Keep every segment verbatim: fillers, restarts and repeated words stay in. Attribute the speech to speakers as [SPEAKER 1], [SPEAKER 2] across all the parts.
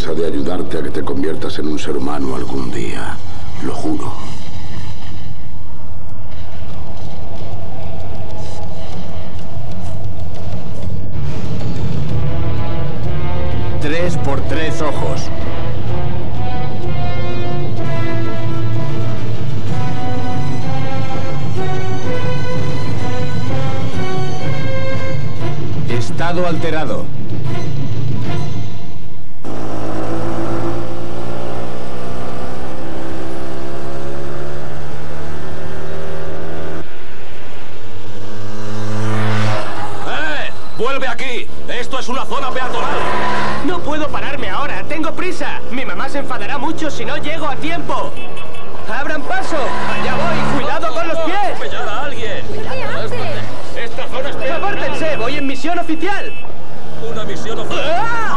[SPEAKER 1] promesa de ayudarte a que te conviertas en un ser humano algún día. Lo juro.
[SPEAKER 2] Tres por tres ojos. Estado alterado.
[SPEAKER 3] ¡Eh! ¡Vuelve aquí! ¡Esto es una zona peatonal!
[SPEAKER 2] No puedo pararme ahora, tengo prisa. Mi mamá se enfadará mucho si no llego a tiempo. ¡Abran paso! ¡Allá voy! ¡Cuidado con los pies!
[SPEAKER 3] ¡Atropellar a alguien! ¡Esta zona es peatonal!
[SPEAKER 2] ¡Apártense! ¡Voy en misión oficial!
[SPEAKER 3] ¡Una misión oficial!
[SPEAKER 2] ¡Ah!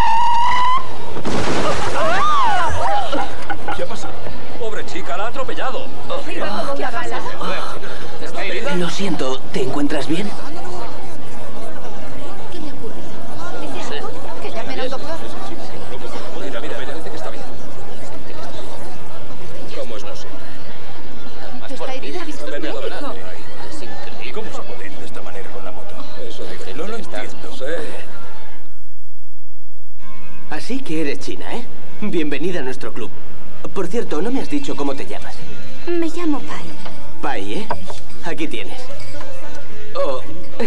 [SPEAKER 3] ¿Qué ha pasado? ¡Pobre chica, la ha atropellado!
[SPEAKER 2] Lo siento, ¿te encuentras bien?
[SPEAKER 4] ¿Qué le ocurre? Que llamen al doctor.
[SPEAKER 3] Mira, mira, mira, parece que está bien. ¿Cómo es posible?
[SPEAKER 4] ¿Está herida?
[SPEAKER 3] Ven adelante. ¿Y cómo se puede ir de esta manera con la moto? Eso digo, no lo entiendo, ¿eh?
[SPEAKER 2] Así que eres china, ¿eh? Bienvenida a nuestro club. Por cierto, no me has dicho cómo te llamas.
[SPEAKER 4] Me llamo Pai.
[SPEAKER 2] Pai, ¿eh? Aquí tienes. Oh.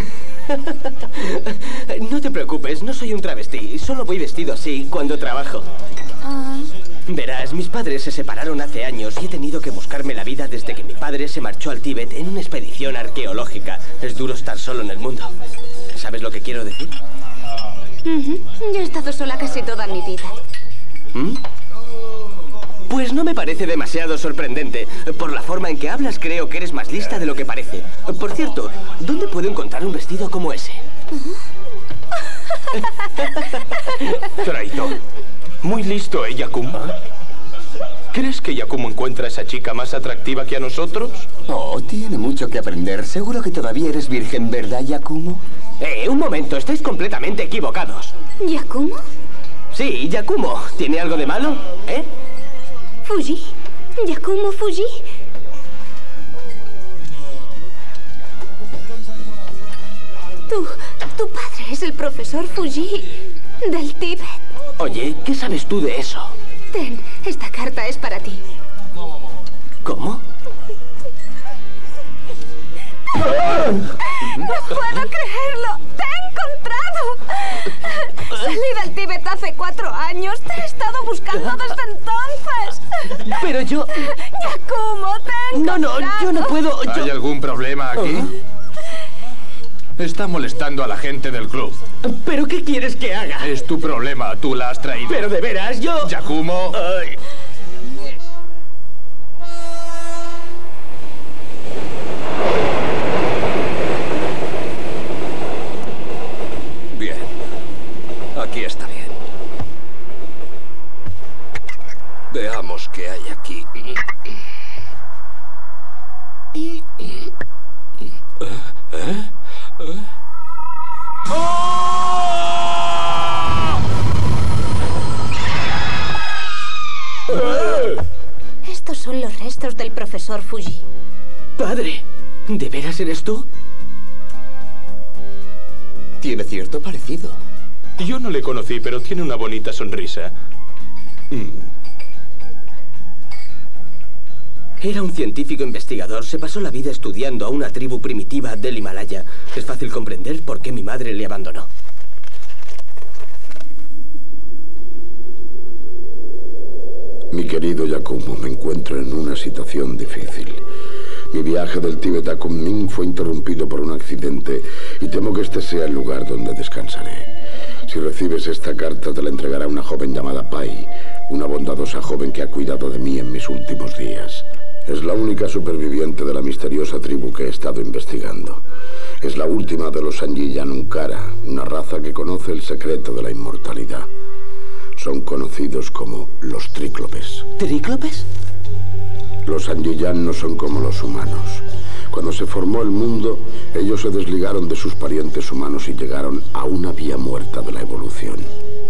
[SPEAKER 2] No te preocupes, no soy un travesti. Solo voy vestido así cuando trabajo.
[SPEAKER 4] Ah,
[SPEAKER 2] Verás, mis padres se separaron hace años y he tenido que buscarme la vida desde que mi padre se marchó al Tíbet en una expedición arqueológica. Es duro estar solo en el mundo. ¿Sabes lo que quiero decir?
[SPEAKER 4] ujú. Yo he estado sola casi toda mi vida.
[SPEAKER 2] ¿Mm? Pues no me parece demasiado sorprendente. Por la forma en que hablas, creo que eres más lista de lo que parece. Por cierto, ¿dónde puedo encontrar un vestido como ese?
[SPEAKER 5] Traidor. Muy listo, ¿eh, Yakumo? ¿Crees que Yakumo encuentra a esa chica más atractiva que a nosotros?
[SPEAKER 6] Oh, tiene mucho que aprender. Seguro que todavía eres virgen, ¿verdad, Yakumo?
[SPEAKER 2] Eh, un momento, estáis completamente equivocados.
[SPEAKER 4] ¿Yakumo?
[SPEAKER 2] Sí, Yakumo. ¿Tiene algo de malo? ¿Eh?
[SPEAKER 4] ¿Fuji? ¿Yakumo Fuji? Tu, tu padre es el profesor Fuji del Tíbet.
[SPEAKER 2] Oye, ¿qué sabes tú de eso?
[SPEAKER 4] Ten, esta carta es para ti.
[SPEAKER 2] ¿Cómo?
[SPEAKER 4] ¡No puedo creerlo! ¡Te he encontrado! Salí del Tíbet hace cuatro años. Te he estado buscando desde entonces.
[SPEAKER 2] Pero yo...
[SPEAKER 4] Yakumo, te he
[SPEAKER 2] No,
[SPEAKER 4] encontrado.
[SPEAKER 2] no, yo no puedo...
[SPEAKER 5] ¿Hay
[SPEAKER 2] Yo...
[SPEAKER 5] algún problema aquí? Está molestando a la gente del club.
[SPEAKER 2] ¿Pero qué quieres que haga?
[SPEAKER 5] Es tu problema, tú la has traído.
[SPEAKER 2] Pero de veras, yo...
[SPEAKER 5] Yakumo.
[SPEAKER 2] Ay.
[SPEAKER 3] Bien. Aquí está bien. Veamos qué hay aquí. ¿Eh? ¿Eh?
[SPEAKER 4] Estos son los restos del profesor Fuji.
[SPEAKER 2] Padre, ¿de veras eres tú?
[SPEAKER 6] Tiene cierto parecido.
[SPEAKER 5] Yo no le conocí, pero tiene una bonita sonrisa. Mm.
[SPEAKER 2] Era un científico investigador. Se pasó la vida estudiando a una tribu primitiva del Himalaya. Es fácil comprender por qué mi madre le abandonó.
[SPEAKER 1] Mi querido Yakumo, me encuentro en una situación difícil. Mi viaje del Tíbet a Kunming fue interrumpido por un accidente y temo que este sea el lugar donde descansaré. Si recibes esta carta, te la entregará una joven llamada Pai, una bondadosa joven que ha cuidado de mí en mis últimos días. Es la única superviviente de la misteriosa tribu que he estado investigando. Es la última de los Sanjiyanunkara, una raza que conoce el secreto de la inmortalidad. Son conocidos como los tríclopes.
[SPEAKER 2] ¿Tríclopes?
[SPEAKER 1] Los Sanjiyan no son como los humanos. Cuando se formó el mundo, ellos se desligaron de sus parientes humanos y llegaron a una vía muerta de la evolución.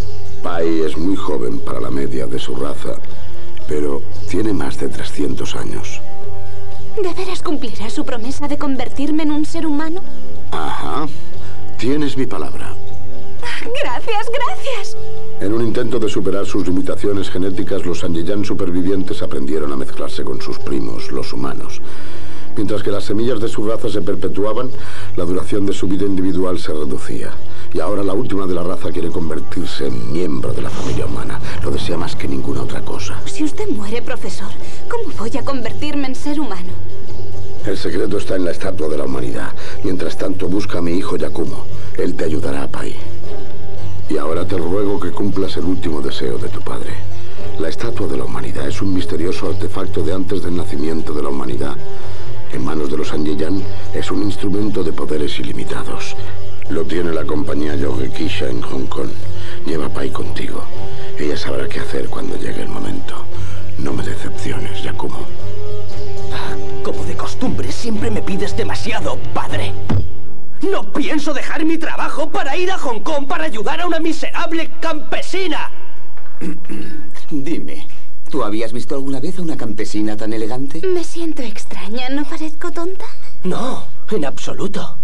[SPEAKER 1] Pai es muy joven para la media de su raza, pero tiene más de trescientos años.
[SPEAKER 4] ¿De veras cumplirá su promesa de convertirme en un ser humano?
[SPEAKER 1] Ajá. Tienes mi palabra.
[SPEAKER 4] Gracias, gracias.
[SPEAKER 1] En un intento de superar sus limitaciones genéticas, los Sanjiyan supervivientes aprendieron a mezclarse con sus primos, los humanos. Mientras que las semillas de su raza se perpetuaban, la duración de su vida individual se reducía. Y ahora la última de la raza quiere convertirse en miembro de la familia humana. Lo desea más que ninguna otra cosa.
[SPEAKER 4] Si usted muere, profesor, ¿cómo voy a convertirme en ser humano?
[SPEAKER 1] El secreto está en la estatua de la humanidad. Mientras tanto, busca a mi hijo Yakumo. Él te ayudará, Pai. Y ahora te ruego que cumplas el último deseo de tu padre. La estatua de la humanidad es un misterioso artefacto de antes del nacimiento de la humanidad. En manos de los Sanjiyan es un instrumento de poderes ilimitados. Lo tiene la compañía Yogekisha en Hong Kong. Lleva a Pai contigo. Ella sabrá qué hacer cuando llegue el momento. No me decepciones, Yakumo.
[SPEAKER 2] Como de costumbre, siempre me pides demasiado, padre. No pienso dejar mi trabajo para ir a Hong Kong para ayudar a una miserable campesina.
[SPEAKER 6] Dime, ¿tú habías visto alguna vez a una campesina tan elegante?
[SPEAKER 4] Me siento extraña, ¿no parezco tonta?
[SPEAKER 2] No, en absoluto.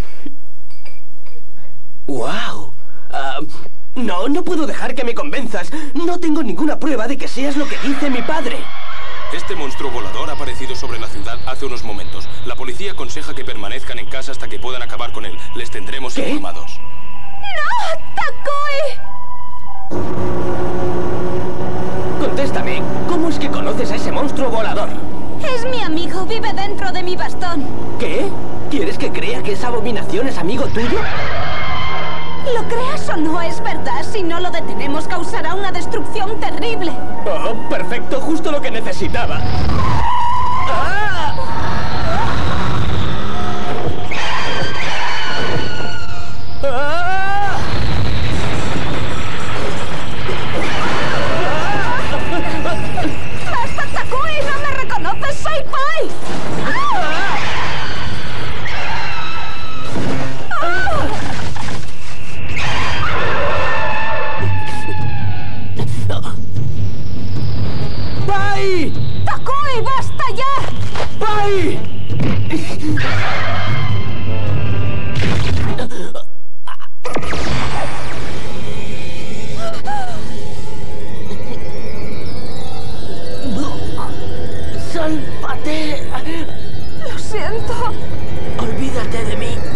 [SPEAKER 2] ¡Wow! Uh, no, no puedo dejar que me convenzas. No tengo ninguna prueba de que seas lo que dice mi padre.
[SPEAKER 5] Este monstruo volador ha aparecido sobre la ciudad hace unos momentos. La policía aconseja que permanezcan en casa hasta que puedan acabar con él. Les tendremos
[SPEAKER 2] ¿Qué?
[SPEAKER 5] informados.
[SPEAKER 4] ¡No! ¡Takui!
[SPEAKER 2] Contéstame, ¿cómo es que conoces a ese monstruo volador?
[SPEAKER 4] Es mi amigo, vive dentro de mi bastón.
[SPEAKER 2] ¿Qué? ¿Quieres que crea que esa abominación es amigo tuyo?
[SPEAKER 4] Lo creas o no, es verdad. Si no lo detenemos, causará una destrucción terrible.
[SPEAKER 2] Oh, perfecto, justo lo que necesitaba. ¡Ah! ¡Ah!
[SPEAKER 4] ¡Basta, Takui! ¡No me reconoces! ¡Soy Pai! ¡Ah! ¡Ah!
[SPEAKER 2] ¡Pai!
[SPEAKER 4] ¡Takui, basta ya!
[SPEAKER 2] ¡Pai! ¡Sálvate!
[SPEAKER 4] Lo siento.
[SPEAKER 2] Olvídate de mí.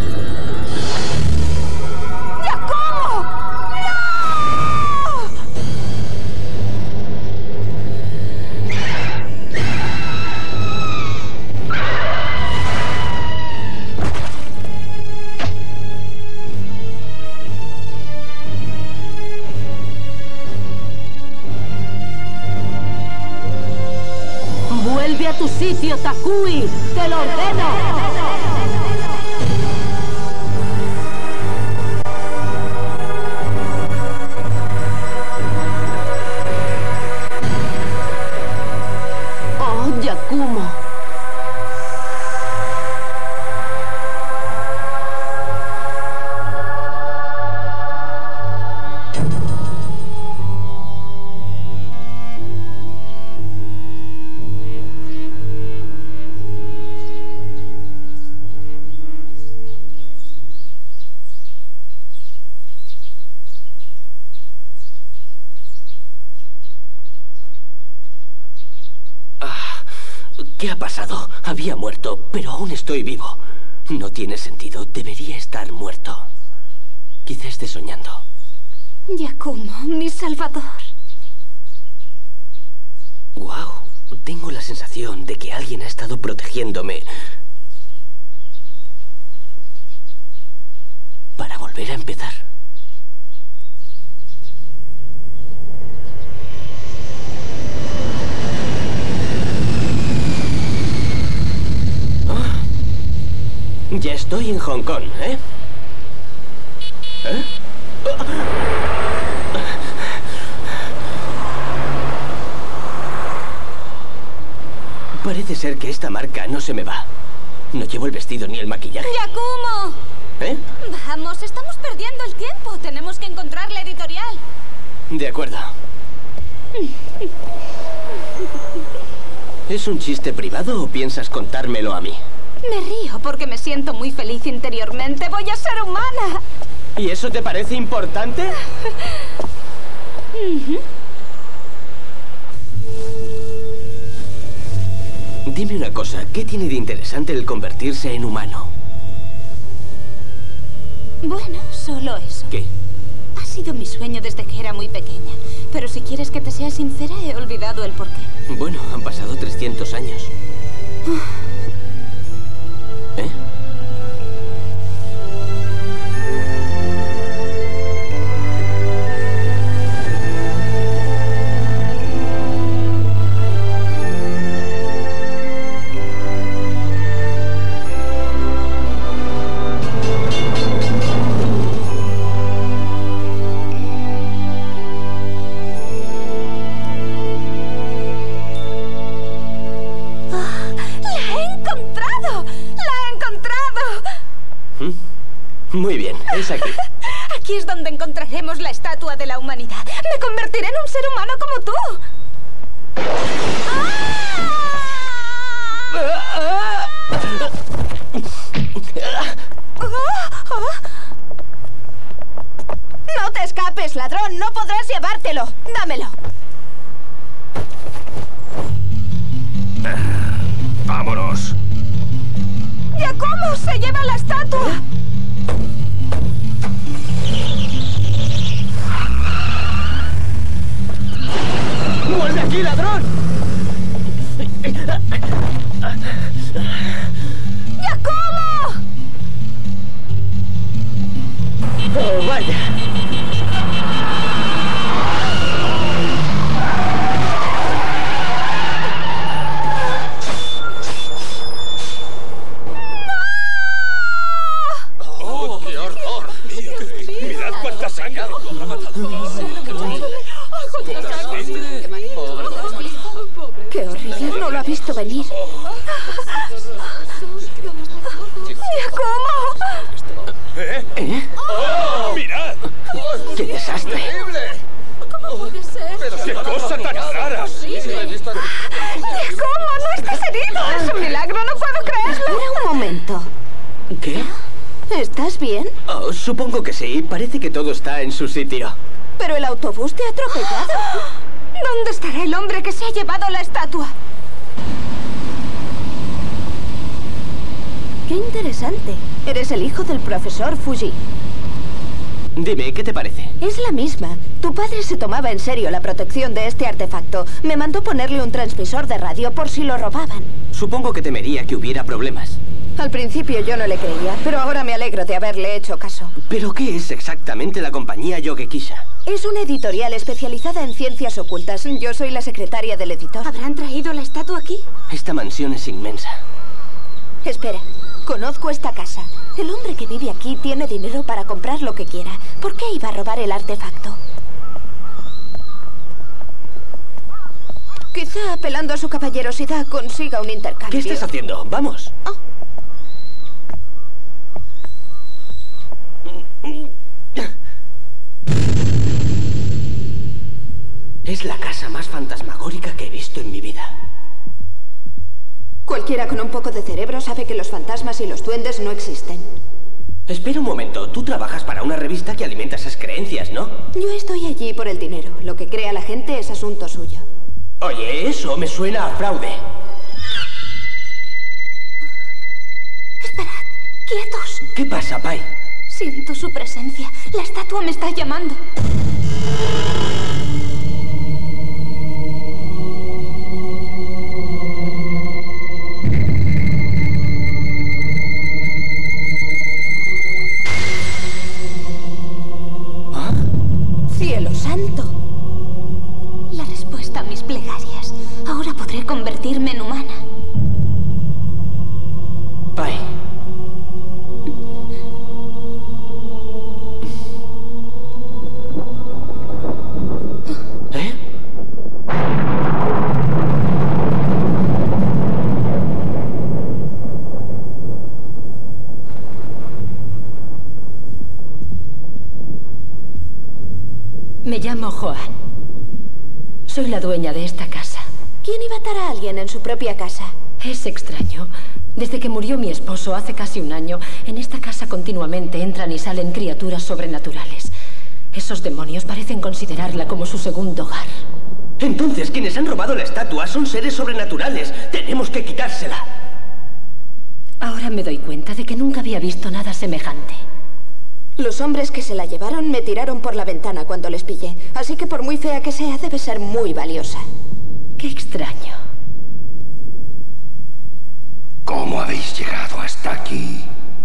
[SPEAKER 4] ¡Yakumo! ¡No!
[SPEAKER 7] Vuelve a tu sitio, Takui. Te lo ordeno. Oh, Yakumo.
[SPEAKER 2] ¿Qué ha pasado? Había muerto, pero aún estoy vivo. No tiene sentido. Debería estar muerto. Quizá esté soñando.
[SPEAKER 4] Yakumo, mi salvador.
[SPEAKER 2] Wow. Tengo la sensación de que alguien ha estado protegiéndome para volver a empezar. Ya estoy en Hong Kong, ¿eh? ¿Eh? Parece ser que esta marca no se me va. No llevo el vestido ni el maquillaje.
[SPEAKER 4] ¡Yakumo!
[SPEAKER 2] ¿Eh?
[SPEAKER 4] Vamos, estamos perdiendo el tiempo. Tenemos que encontrar la editorial.
[SPEAKER 2] De acuerdo. ¿Es un chiste privado o piensas contármelo a mí?
[SPEAKER 4] Me río porque me siento muy feliz interiormente. Voy a ser humana.
[SPEAKER 2] ¿Y eso te parece importante?
[SPEAKER 4] Uh-huh.
[SPEAKER 2] Dime una cosa, ¿qué tiene de interesante el convertirse en humano?
[SPEAKER 4] Bueno, solo eso.
[SPEAKER 2] ¿Qué?
[SPEAKER 4] Ha sido mi sueño desde que era muy pequeña. Pero si quieres que te sea sincera, he olvidado el porqué.
[SPEAKER 2] Bueno, han pasado trescientos años. ¿Eh? Muy bien, es aquí.
[SPEAKER 4] Aquí es donde encontraremos la estatua de la humanidad. Me convertiré en un ser humano como tú. No te escapes, ladrón. No podrás llevártelo. Dámelo.
[SPEAKER 3] ¡Vámonos!
[SPEAKER 4] ¡Giacomo! ¡Se lleva la estatua!
[SPEAKER 2] ¡Vuelve aquí, ladrón!
[SPEAKER 4] ¡Giacomo!
[SPEAKER 2] ¡Oh, vaya!
[SPEAKER 3] ¡Oh, qué horror! ¡Mirad cuánta sangre!
[SPEAKER 4] ¡Qué horrible! No lo ha visto venir. ¡Giacomo!
[SPEAKER 3] ¿Eh?
[SPEAKER 2] ¿Eh?
[SPEAKER 3] ¡Oh! ¡Mirad!
[SPEAKER 2] ¡Qué desastre!
[SPEAKER 4] ¿Cómo puede ser?
[SPEAKER 3] ¡Qué cosa tan rara!
[SPEAKER 4] ¡Giacomo! ¡No estás herido! ¡Es un milagro! ¡No puedo creerlo! Un momento.
[SPEAKER 2] ¿Qué?
[SPEAKER 4] ¿Estás bien?
[SPEAKER 2] Oh, supongo que sí. Parece que todo está en su sitio.
[SPEAKER 4] Pero el autobús te ha atropellado. ¿Dónde estará el hombre que se ha llevado la estatua? Qué interesante. Eres el hijo del profesor Fuji.
[SPEAKER 2] Dime, ¿qué te parece?
[SPEAKER 4] Es la misma. Tu padre se tomaba en serio la protección de este artefacto. Me mandó ponerle un transmisor de radio por si lo robaban.
[SPEAKER 2] Supongo que temería que hubiera problemas.
[SPEAKER 4] Al principio yo no le creía, pero ahora me alegro de haberle hecho caso.
[SPEAKER 2] ¿Pero qué es exactamente la compañía Yogekisha?
[SPEAKER 4] Es una editorial especializada en ciencias ocultas. Yo soy la secretaria del editor. ¿Habrán traído la estatua aquí?
[SPEAKER 2] Esta mansión es inmensa.
[SPEAKER 4] Espera, conozco esta casa. El hombre que vive aquí tiene dinero para comprar lo que quiera. ¿Por qué iba a robar el artefacto? Quizá apelando a su caballerosidad consiga un intercambio.
[SPEAKER 2] ¿Qué estás haciendo? ¡Vamos!
[SPEAKER 4] Oh.
[SPEAKER 2] Es la casa más fantasmagórica que he visto en mi vida.
[SPEAKER 4] Cualquiera con un poco de cerebro sabe que los fantasmas y los duendes no existen.
[SPEAKER 2] Espera un momento. Tú trabajas para una revista que alimenta esas creencias, ¿no?
[SPEAKER 4] Yo estoy allí por el dinero. Lo que crea la gente es asunto suyo.
[SPEAKER 2] Oye, eso me suena a fraude.
[SPEAKER 4] Esperad. Quietos.
[SPEAKER 2] ¿Qué pasa, Pai?
[SPEAKER 4] Siento su presencia. La estatua me está llamando.
[SPEAKER 2] ¿Ah?
[SPEAKER 4] ¡Cielo santo! La respuesta a mis plegarias. Ahora podré convertirme en humana.
[SPEAKER 2] Pai.
[SPEAKER 7] Me llamo Joan. Soy la dueña de esta casa.
[SPEAKER 4] ¿Quién iba a atar a alguien en su propia casa?
[SPEAKER 7] Es extraño. Desde que murió mi esposo hace casi un año, en esta casa continuamente entran y salen criaturas sobrenaturales. Esos demonios parecen considerarla como su segundo hogar.
[SPEAKER 2] Entonces, quienes han robado la estatua son seres sobrenaturales. Tenemos que quitársela.
[SPEAKER 7] Ahora me doy cuenta de que nunca había visto nada semejante.
[SPEAKER 4] Los hombres que se la llevaron me tiraron por la ventana cuando les pillé. Así que por muy fea que sea, debe ser muy valiosa.
[SPEAKER 7] Qué extraño.
[SPEAKER 8] ¿Cómo habéis llegado hasta aquí?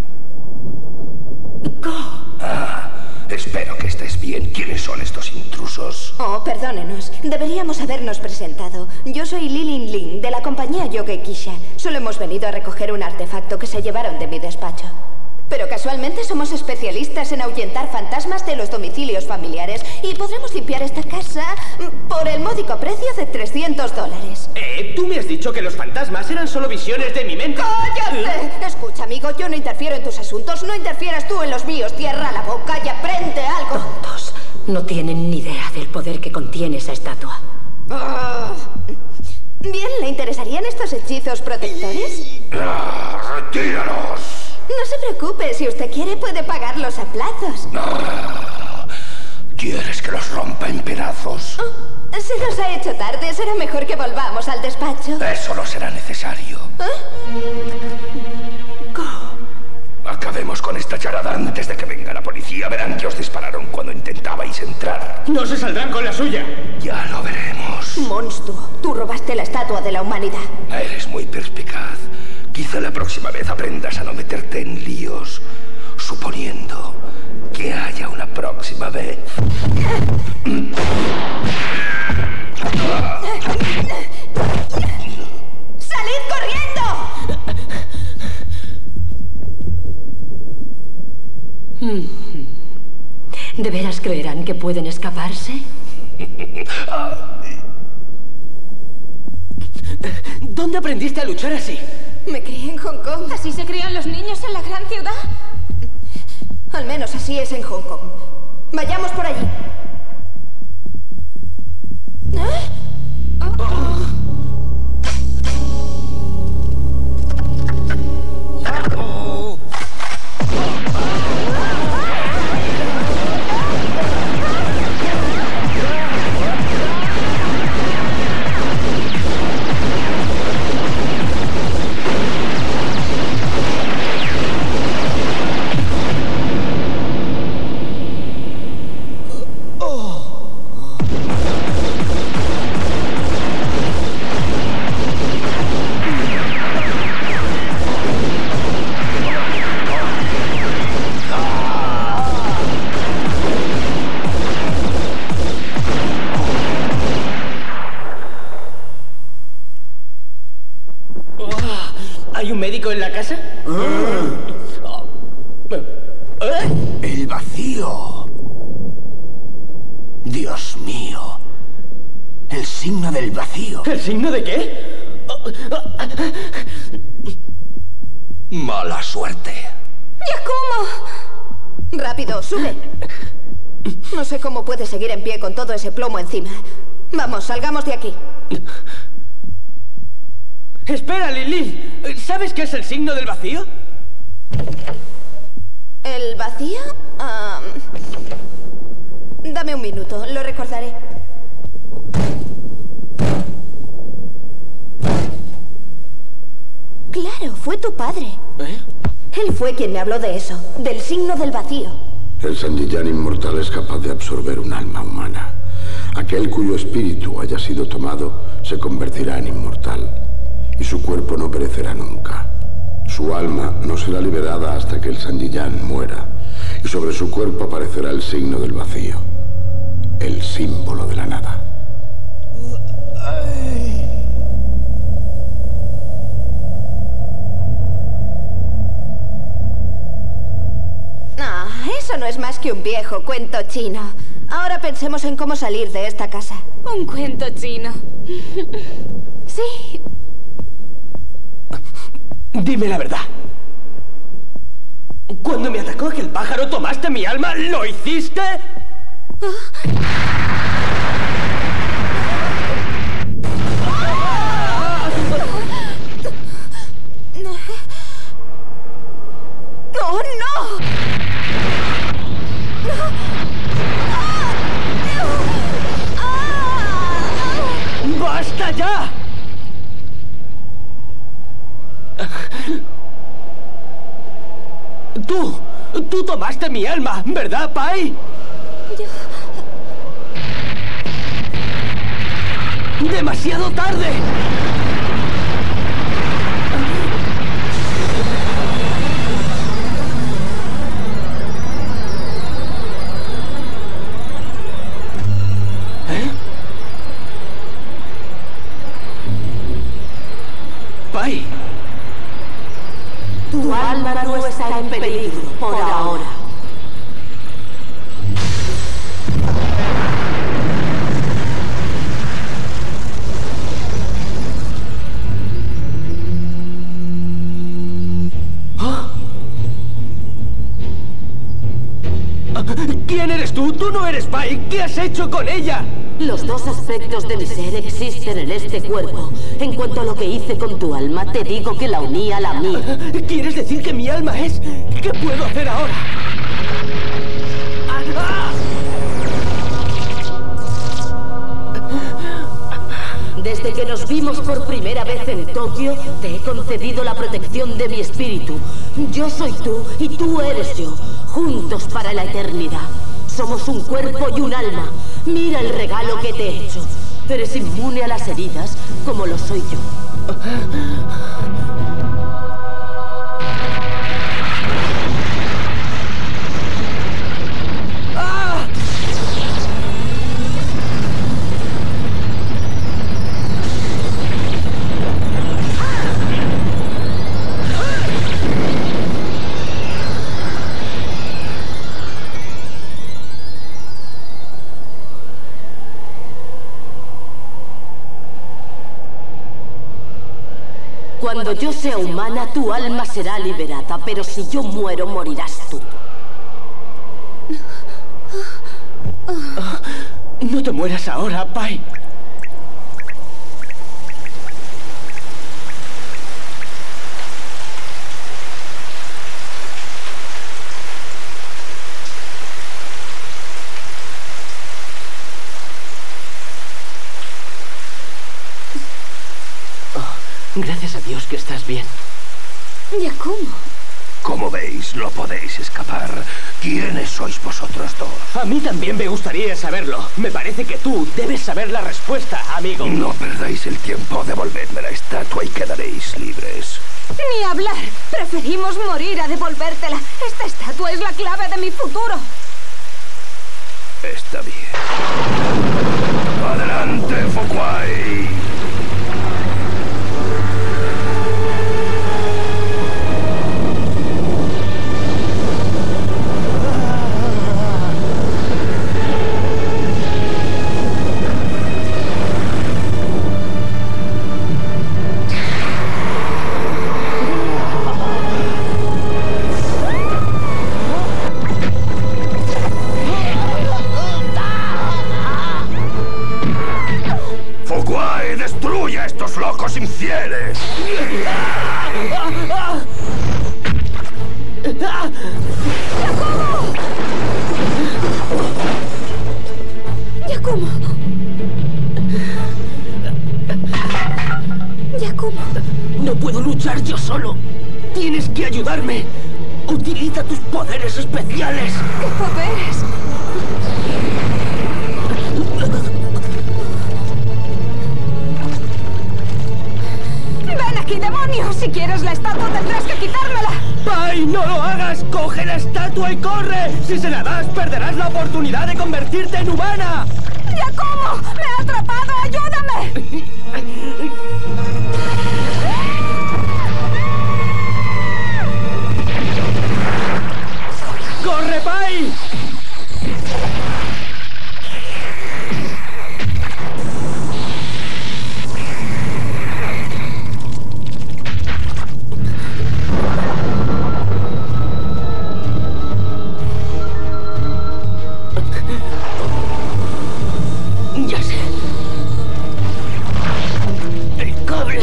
[SPEAKER 7] ¿Cómo?
[SPEAKER 8] Ah, espero que estés bien. ¿Quiénes son estos intrusos?
[SPEAKER 4] Oh, perdónenos. Deberíamos habernos presentado. Yo soy Lilin Lin, de la compañía Yogekisha. Solo hemos venido a recoger un artefacto que se llevaron de mi despacho. Pero casualmente somos especialistas en ahuyentar fantasmas de los domicilios familiares y podremos limpiar esta casa por el módico precio de trescientos dólares.
[SPEAKER 2] Eh, tú me has dicho que los fantasmas eran solo visiones de mi mente.
[SPEAKER 4] ¡Cállate! Escucha, amigo, yo no interfiero en tus asuntos, no interfieras tú en los míos. Cierra la boca y aprende algo.
[SPEAKER 7] Tontos. No tienen ni idea del poder que contiene esa estatua.
[SPEAKER 4] Ah. Bien, ¿le interesarían estos hechizos protectores?
[SPEAKER 8] Ah, ¡retíralos!
[SPEAKER 4] No se preocupe, si usted quiere puede pagarlos a plazos.
[SPEAKER 8] Ah, ¿quieres que los rompa en pedazos?
[SPEAKER 4] Oh, se nos ha hecho tarde, será mejor que volvamos al despacho.
[SPEAKER 8] Eso no será necesario.
[SPEAKER 4] ¿Eh?
[SPEAKER 8] Acabemos con esta charada antes de que venga la policía. Verán que os dispararon cuando intentabais entrar.
[SPEAKER 2] ¡No se saldrán con la suya!
[SPEAKER 8] Ya lo veremos.
[SPEAKER 4] Monstruo, tú robaste la estatua de la humanidad.
[SPEAKER 8] Eres muy perspicaz. Quizá la próxima vez aprendas a no meterte en líos, suponiendo que haya una próxima vez.
[SPEAKER 4] ¡Salid corriendo!
[SPEAKER 7] ¿De veras creerán que pueden escaparse?
[SPEAKER 2] ¿Dónde aprendiste a luchar así?
[SPEAKER 4] Me crié en Hong Kong.
[SPEAKER 9] ¿Así se crían los niños en la gran ciudad?
[SPEAKER 4] Al menos así es en Hong Kong. Vayamos por allí. ¿Eh? Oh. Oh.
[SPEAKER 2] ¿Hay un médico en la casa?
[SPEAKER 8] Ah.
[SPEAKER 2] ¿Eh?
[SPEAKER 8] El vacío. Dios mío. El signo del vacío.
[SPEAKER 2] ¿El signo de qué?
[SPEAKER 8] Mala suerte.
[SPEAKER 4] ¡Yakumo! Rápido, sube. No sé cómo puede seguir en pie con todo ese plomo encima. Vamos, salgamos de aquí.
[SPEAKER 2] Espera, Lilith. ¿Sabes qué es el signo del vacío?
[SPEAKER 4] ¿El vacío? Um... Dame un minuto, lo recordaré. Claro, fue tu padre.
[SPEAKER 2] ¿Eh?
[SPEAKER 4] Él fue quien me habló de eso, del signo del vacío.
[SPEAKER 1] El Sanjiyan inmortal es capaz de absorber un alma humana. Aquel cuyo espíritu haya sido tomado se convertirá en inmortal. Y su cuerpo no perecerá nunca. Su alma no será liberada hasta que el Sanjiyan muera. Y sobre su cuerpo aparecerá el signo del vacío. El símbolo de la nada.
[SPEAKER 4] Ah, eso no es más que un viejo cuento chino. Ahora pensemos en cómo salir de esta casa.
[SPEAKER 9] Un cuento chino.
[SPEAKER 4] Sí.
[SPEAKER 2] Dime la verdad. Cuando me atacó aquel pájaro, ¿tomaste mi alma? ¿Lo hiciste?
[SPEAKER 4] ¿Ah?
[SPEAKER 2] Tú, tú tomaste mi alma, ¿verdad, Pai? Yo... ¡Demasiado tarde! ¿Eh? Pai.
[SPEAKER 10] Tu alma no está en peligro por ahora.
[SPEAKER 2] ¿Quién eres tú? Tú no eres Pai. ¿Qué has hecho con ella?
[SPEAKER 10] Los dos aspectos de mi ser existen en este cuerpo. En cuanto a lo que hice con tu alma, te digo que la uní a la mía.
[SPEAKER 2] ¿Quieres decir que mi alma es? ¿Qué puedo hacer ahora?
[SPEAKER 10] Desde que nos vimos por primera vez en Tokio, te he concedido la protección de mi espíritu. Yo soy tú y tú eres yo, juntos para la eternidad. Somos un cuerpo y un alma. Mira el regalo que te he hecho. Eres inmune a las heridas, como lo soy yo. Cuando yo sea humana, tu alma será liberada, pero si yo muero, morirás tú.
[SPEAKER 2] No te mueras ahora, Pai. Gracias a Dios que estás bien.
[SPEAKER 9] Yakumo.
[SPEAKER 8] Como veis, no podéis escapar. ¿Quiénes sois vosotros dos?
[SPEAKER 2] A mí también me gustaría saberlo. Me parece que tú debes saber la respuesta, amigo.
[SPEAKER 8] No perdáis el tiempo. Devolvedme la estatua y quedaréis libres.
[SPEAKER 9] Ni hablar. Preferimos morir a devolvértela. Esta estatua es la clave de mi futuro.
[SPEAKER 8] Está bien. ¡Adelante, Fukuai! ¡Destruye a estos locos infieles!
[SPEAKER 9] ¡Yakumo! ¡Yakumo! ¡Yakumo!
[SPEAKER 2] No puedo luchar yo solo. Tienes que ayudarme. Utiliza tus poderes especiales.
[SPEAKER 9] ¿Qué poderes? ¡Ven aquí, demonio! Si quieres la estatua tendrás que quitármela.
[SPEAKER 2] ¡Pai, no lo hagas! ¡Coge la estatua y corre! Si se la das, perderás la oportunidad de convertirte en humana.
[SPEAKER 9] ¡Yakumo! ¡Me ha atrapado! ¡Ayúdame!
[SPEAKER 2] ¡Corre, Pai! Ya sé. El cable.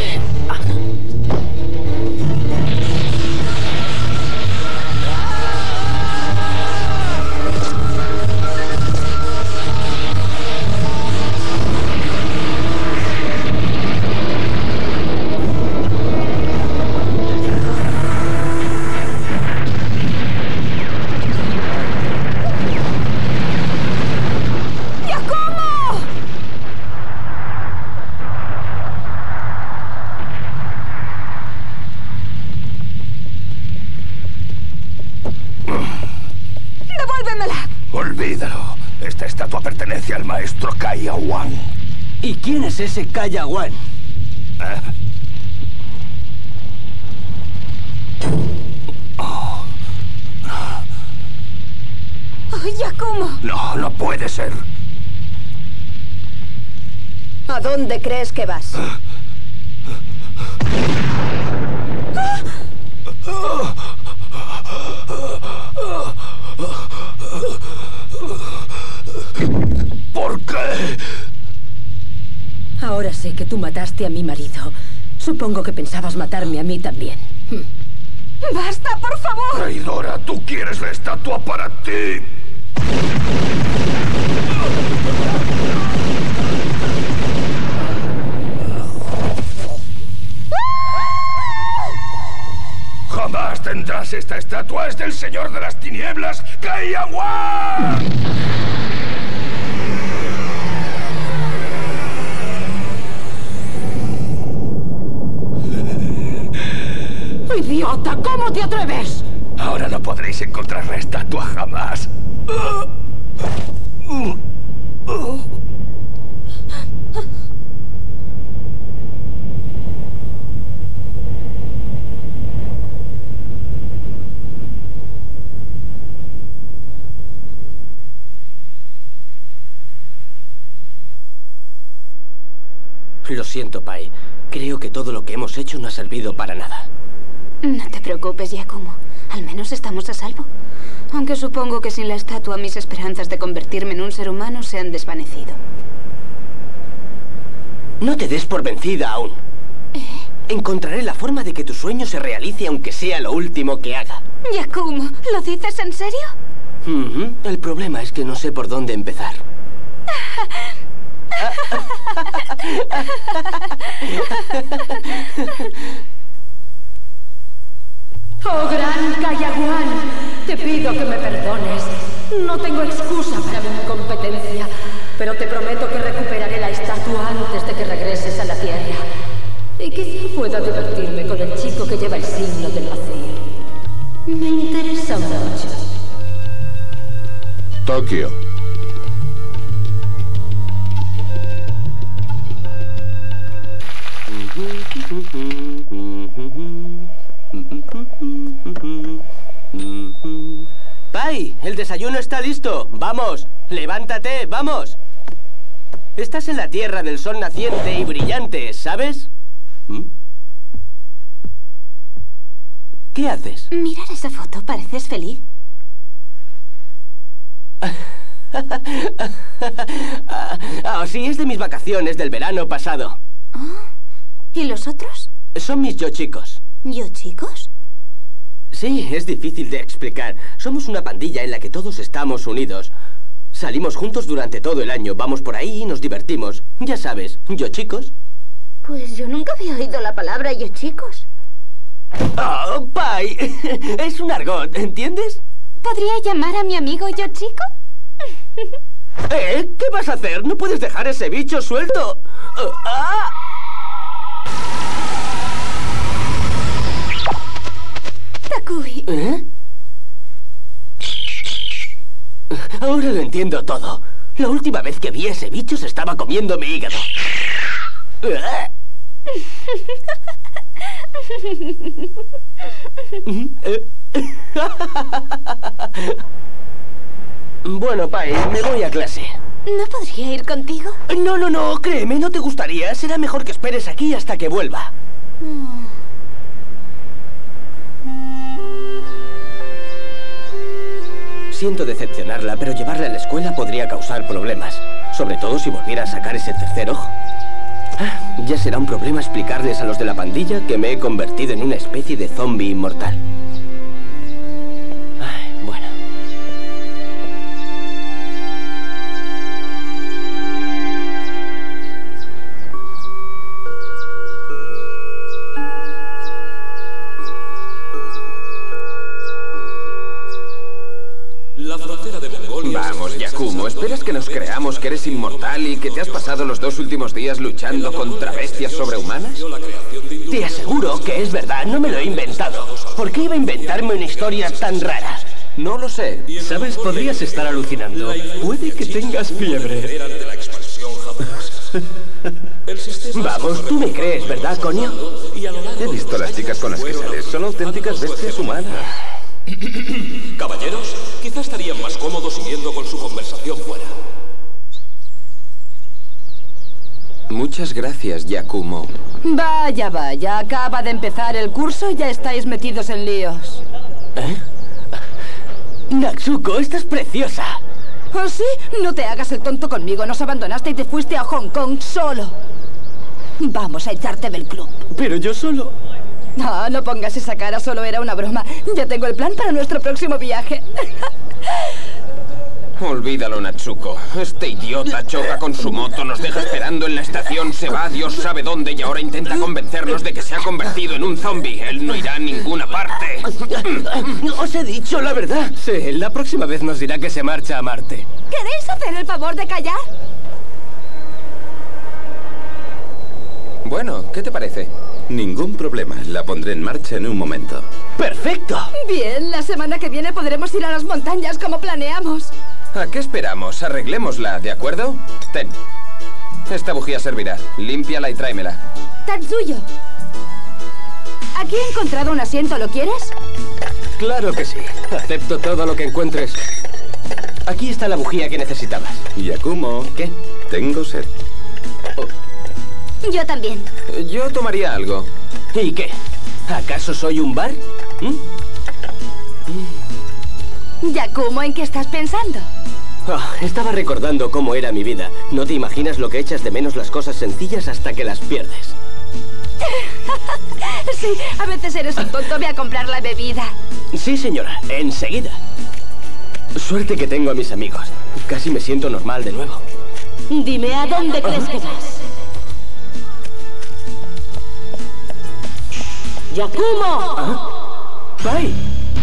[SPEAKER 8] Olvídalo. Esta estatua pertenece al maestro Kayawan.
[SPEAKER 2] ¿Y quién es ese Kayawan?
[SPEAKER 8] ¿Eh?
[SPEAKER 9] ¡Oh, Yakumo!
[SPEAKER 8] No, no puede ser.
[SPEAKER 4] ¿A dónde crees que vas?
[SPEAKER 8] ¿Por qué?
[SPEAKER 7] Ahora sé que tú mataste a mi marido. Supongo que pensabas matarme a mí también.
[SPEAKER 9] ¡Basta, por favor!
[SPEAKER 8] Traidora, tú quieres la estatua para ti. Jamás tendrás esta estatua. Es del Señor de las Tinieblas, Kayawan.
[SPEAKER 10] ¡Idiota! ¿Cómo te atreves?
[SPEAKER 8] Ahora no podréis encontrar la estatua jamás.
[SPEAKER 2] Lo siento, Pai. Creo que todo lo que hemos hecho no ha servido para nada.
[SPEAKER 9] No te preocupes, Yakumo. Al menos estamos a salvo. Aunque supongo que sin la estatua mis esperanzas de convertirme en un ser humano se han desvanecido.
[SPEAKER 2] No te des por vencida aún.
[SPEAKER 9] ¿Eh?
[SPEAKER 2] Encontraré la forma de que tu sueño se realice aunque sea lo último que haga.
[SPEAKER 9] Yakumo, ¿lo dices en serio?
[SPEAKER 2] Uh-huh. El problema es que no sé por dónde empezar.
[SPEAKER 7] ¡Oh, gran Kayawan! Te pido que me perdones. No tengo excusa para mi incompetencia, pero te prometo que recuperaré la estatua antes de que regreses a la Tierra. Y quizá pueda divertirme con el chico que lleva el signo del vacío. Me interesa mucho.
[SPEAKER 1] Tokio.
[SPEAKER 2] ¡Pai! ¡El desayuno está listo! ¡Vamos! ¡Levántate! ¡Vamos! Estás en la tierra del sol naciente y brillante, ¿sabes? ¿Mm? ¿Qué haces?
[SPEAKER 9] Mirar esa foto, ¿pareces feliz?
[SPEAKER 2] Ah, sí, es de mis vacaciones del verano pasado.
[SPEAKER 9] Oh. ¿Y los otros?
[SPEAKER 2] Son mis yo chicos.
[SPEAKER 9] ¿Yo chicos?
[SPEAKER 2] Sí, es difícil de explicar. Somos una pandilla en la que todos estamos unidos. Salimos juntos durante todo el año, vamos por ahí y nos divertimos. Ya sabes, yo chicos.
[SPEAKER 9] Pues yo nunca había oído la palabra yo chicos.
[SPEAKER 2] ¡Oh, Pai! Es un argot, ¿entiendes?
[SPEAKER 9] ¿Podría llamar a mi amigo yo chico?
[SPEAKER 2] ¿Eh? ¿Qué vas a hacer? No puedes dejar ese bicho suelto. Uh, ¡Ah!
[SPEAKER 9] Takui.
[SPEAKER 2] ¿Eh? Ahora lo entiendo todo. La última vez que vi a ese bicho se estaba comiendo mi hígado. Bueno, Pai, me voy a clase.
[SPEAKER 9] ¿No podría ir contigo?
[SPEAKER 2] No, no, no, créeme, no te gustaría. Será mejor que esperes aquí hasta que vuelva.
[SPEAKER 9] Mm.
[SPEAKER 2] Siento decepcionarla, pero llevarla a la escuela podría causar problemas. Sobre todo si volviera a sacar ese tercer ojo. Ah, ya será un problema explicarles a los de la pandilla que me he convertido en una especie de zombie inmortal. Ay, bueno.
[SPEAKER 5] La frontera de Mongolia...
[SPEAKER 11] Vamos, Yakumo, ¿esperas que nos creamos que eres inmortal y que te has pasado los dos últimos días luchando contra bestias sobrehumanas?
[SPEAKER 2] Te aseguro que es verdad, no me lo he inventado. ¿Por qué iba a inventarme una historia tan rara?
[SPEAKER 11] No lo sé.
[SPEAKER 2] ¿Sabes? Podrías estar alucinando. Puede que tengas fiebre. Vamos, tú me crees, ¿verdad, coño?
[SPEAKER 11] He visto a las chicas con las que sales. Son auténticas bestias humanas.
[SPEAKER 5] Caballeros, quizás estarían más cómodos siguiendo con su conversación fuera.
[SPEAKER 11] Muchas gracias, Yakumo.
[SPEAKER 7] Vaya, vaya. Acaba de empezar el curso y ya estáis metidos en líos.
[SPEAKER 2] ¿Eh? Natsuko, estás preciosa.
[SPEAKER 7] ¿Oh, sí? No te hagas el tonto conmigo. Nos abandonaste y te fuiste a Hong Kong solo. Vamos a echarte del club.
[SPEAKER 2] Pero yo solo...
[SPEAKER 7] No, no pongas esa cara. Solo era una broma. Ya tengo el plan para nuestro próximo viaje.
[SPEAKER 11] Olvídalo, Natsuko. Este idiota choca con su moto, nos deja esperando en la estación, se va Dios sabe dónde y ahora intenta convencernos de que se ha convertido en un zombie. Él no irá a ninguna parte.
[SPEAKER 2] Os he dicho la verdad. Sí, la próxima vez nos dirá que se marcha a Marte.
[SPEAKER 7] ¿Queréis hacer el favor de callar?
[SPEAKER 11] Bueno, ¿qué te parece?
[SPEAKER 12] Ningún problema. La pondré en marcha en un momento.
[SPEAKER 2] ¡Perfecto!
[SPEAKER 7] Bien, la semana que viene podremos ir a las montañas como planeamos.
[SPEAKER 11] ¿A qué esperamos? Arreglémosla, ¿de acuerdo? Ten. Esta bujía servirá. Límpiala y tráemela.
[SPEAKER 7] Tatsuyo. Aquí he encontrado un asiento, ¿lo quieres?
[SPEAKER 2] Claro que sí. Acepto todo lo que encuentres. Aquí está la bujía que necesitabas.
[SPEAKER 12] Yakumo.
[SPEAKER 2] ¿Qué?
[SPEAKER 12] Tengo sed.
[SPEAKER 2] Oh.
[SPEAKER 9] Yo también.
[SPEAKER 11] Yo tomaría algo.
[SPEAKER 2] ¿Y qué? ¿Acaso soy un bar? ¿Mm?
[SPEAKER 7] Yakumo, ¿en qué estás pensando?
[SPEAKER 2] Oh, estaba recordando cómo era mi vida. No te imaginas lo que echas de menos las cosas sencillas hasta que las pierdes.
[SPEAKER 7] Sí, a veces eres un tonto. Ve a comprar la bebida.
[SPEAKER 2] Sí, señora. Enseguida. Suerte que tengo a mis amigos. Casi me siento normal de nuevo.
[SPEAKER 10] Dime, ¿a dónde crees que vas? ¡Yakumo!
[SPEAKER 2] ¿Ah? ¡Pai!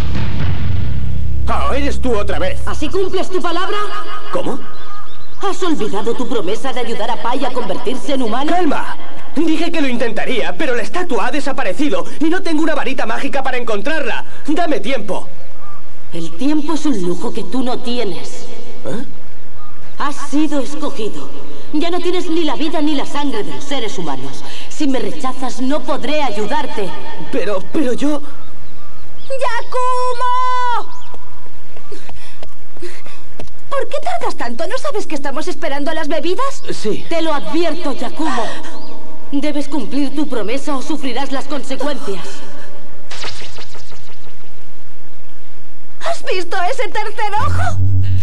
[SPEAKER 2] ¡Oh, eres tú otra vez!
[SPEAKER 10] ¿Así cumples tu palabra?
[SPEAKER 2] ¿Cómo?
[SPEAKER 10] ¿Has olvidado tu promesa de ayudar a Pai a convertirse en humano?
[SPEAKER 2] ¡Calma! Dije que lo intentaría, pero la estatua ha desaparecido y no tengo una varita mágica para encontrarla. ¡Dame tiempo!
[SPEAKER 10] El tiempo es un lujo que tú no tienes.
[SPEAKER 2] ¿Eh?
[SPEAKER 10] Has sido escogido. Ya no tienes ni la vida ni la sangre de los seres humanos. Si me rechazas, no podré ayudarte.
[SPEAKER 2] Pero, pero yo...
[SPEAKER 7] ¡Yakumo! ¿Por qué tardas tanto? ¿No sabes que estamos esperando las bebidas?
[SPEAKER 2] Sí.
[SPEAKER 10] Te lo advierto, Yakumo. Debes cumplir tu promesa o sufrirás las consecuencias.
[SPEAKER 7] ¿Has visto ese tercer ojo?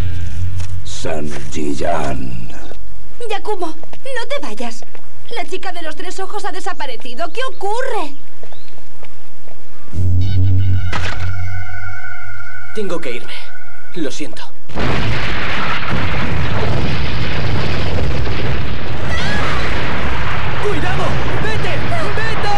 [SPEAKER 8] Sanjiyan.
[SPEAKER 7] Yakumo, no te vayas. La chica de los tres ojos ha desaparecido. ¿Qué ocurre?
[SPEAKER 2] Tengo que irme. Lo siento. ¡Cuidado! ¡Vete! ¡Vete!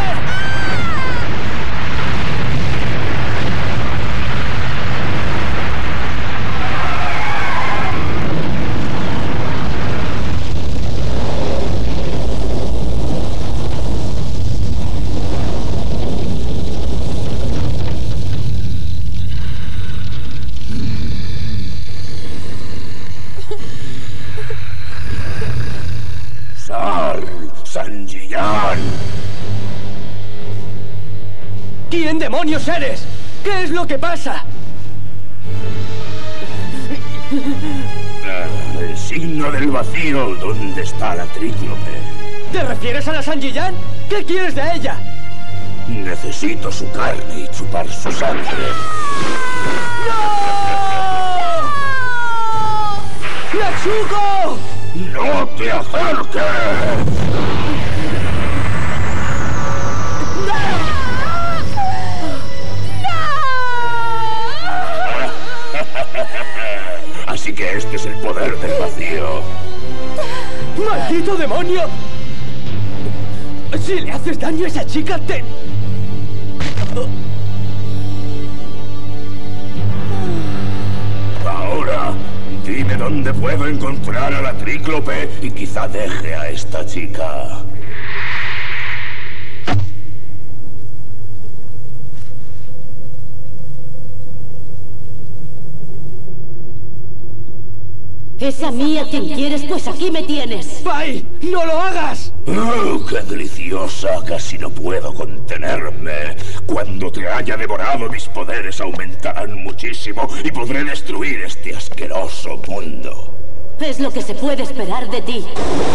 [SPEAKER 8] Sanjiyan.
[SPEAKER 2] ¿Quién demonios eres? ¿Qué es lo que pasa?
[SPEAKER 8] El signo del vacío. ¿Dónde está la tríclope?
[SPEAKER 2] ¿Te refieres a la Sanjiyan? ¿Qué quieres de ella?
[SPEAKER 8] Necesito su carne y chupar su sangre.
[SPEAKER 2] ¡No! ¡Natsuko!
[SPEAKER 8] ¡No te acerques! Así que este es el poder del vacío.
[SPEAKER 2] ¡Maldito demonio! Si le haces daño a esa chica, te...
[SPEAKER 8] Ahora, dime dónde puedo encontrar a la tríclope y quizá deje a esta chica.
[SPEAKER 10] ¿Es a mí a quien quieres? Pues aquí me tienes.
[SPEAKER 11] ¡Pai! ¡No lo hagas!
[SPEAKER 8] ¡Oh, qué deliciosa! Casi no puedo contenerme. Cuando te haya devorado, mis poderes aumentarán muchísimo y podré destruir este asqueroso mundo.
[SPEAKER 10] Es lo que se puede esperar de ti.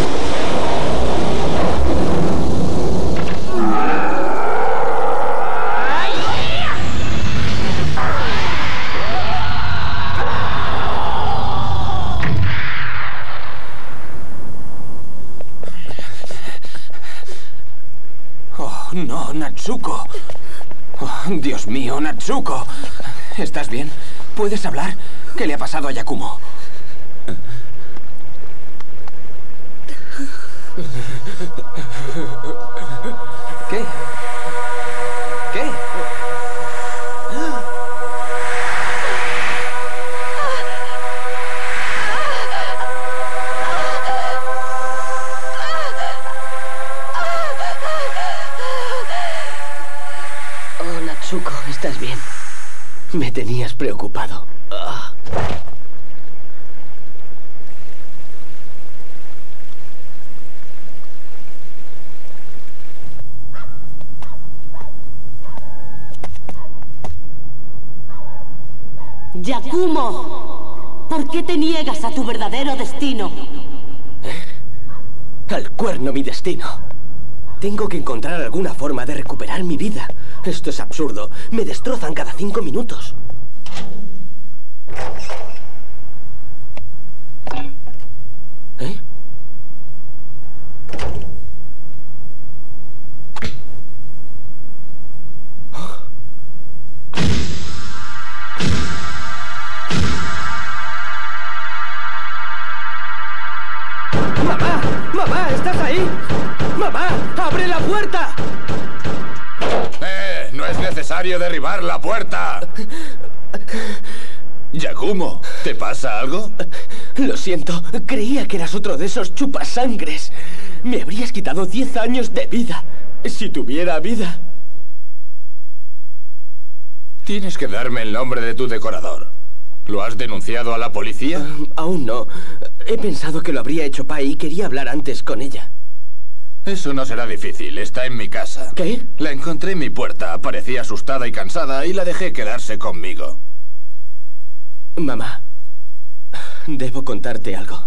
[SPEAKER 11] No, Natsuko. Oh, Dios mío, Natsuko. ¿Estás bien? ¿Puedes hablar? ¿Qué le ha pasado a Yakumo? ¿Qué? ¿Qué?
[SPEAKER 2] Natsuko, ¿estás bien? Me tenías preocupado. Ah.
[SPEAKER 10] Yakumo, ¿por qué te niegas a tu verdadero destino?
[SPEAKER 2] ¿Eh? Al cuerno mi destino. Tengo que encontrar alguna forma de recuperar mi vida. Esto es absurdo. Me destrozan cada cinco minutos. ¿Eh? ¿Oh? ¡Mamá! ¡Mamá! ¿Estás ahí? ¡Mamá! ¡Abre la puerta!
[SPEAKER 5] ¡Eh! ¡No es necesario derribar la puerta! Yakumo, ¿te pasa algo?
[SPEAKER 2] Lo siento, creía que eras otro de esos chupasangres. Me habrías quitado diez años de vida. Si tuviera vida.
[SPEAKER 5] Tienes que darme el nombre de tu decorador. ¿Lo has denunciado a la policía?
[SPEAKER 2] Uh, aún no. He pensado que lo habría hecho Pai y quería hablar antes con ella.
[SPEAKER 5] Eso no será difícil. Está en mi casa.
[SPEAKER 2] ¿Qué?
[SPEAKER 5] La encontré en mi puerta. Parecía asustada y cansada y la dejé quedarse conmigo.
[SPEAKER 2] Mamá, debo contarte algo.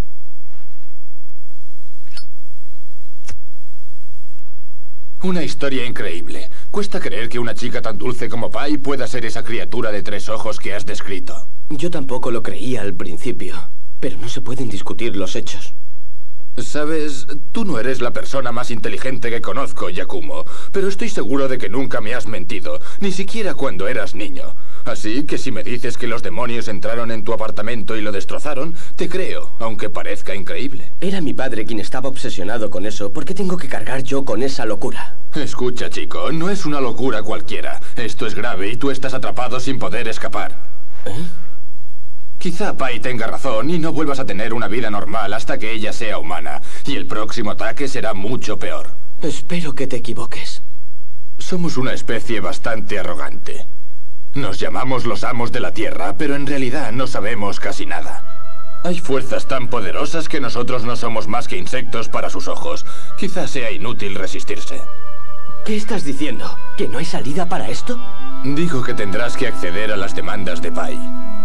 [SPEAKER 5] Una historia increíble. Cuesta creer que una chica tan dulce como Pai pueda ser esa criatura de tres ojos que has descrito.
[SPEAKER 2] Yo tampoco lo creía al principio, pero no se pueden discutir los hechos.
[SPEAKER 5] Sabes, tú no eres la persona más inteligente que conozco, Yakumo, pero estoy seguro de que nunca me has mentido, ni siquiera cuando eras niño. Así que si me dices que los demonios entraron en tu apartamento y lo destrozaron, te creo, aunque parezca increíble.
[SPEAKER 2] Era mi padre quien estaba obsesionado con eso. ¿Por qué tengo que cargar yo con esa locura?
[SPEAKER 5] Escucha, chico, no es una locura cualquiera. Esto es grave y tú estás atrapado sin poder escapar.
[SPEAKER 2] ¿Eh?
[SPEAKER 5] Quizá Pai tenga razón y no vuelvas a tener una vida normal hasta que ella sea humana. Y el próximo ataque será mucho peor.
[SPEAKER 2] Espero que te equivoques.
[SPEAKER 5] Somos una especie bastante arrogante. Nos llamamos los amos de la Tierra, pero en realidad no sabemos casi nada. Hay fuerzas tan poderosas que nosotros no somos más que insectos para sus ojos. Quizás sea inútil resistirse.
[SPEAKER 2] ¿Qué estás diciendo? ¿Que no hay salida para esto?
[SPEAKER 5] Digo que tendrás que acceder a las demandas de Pai.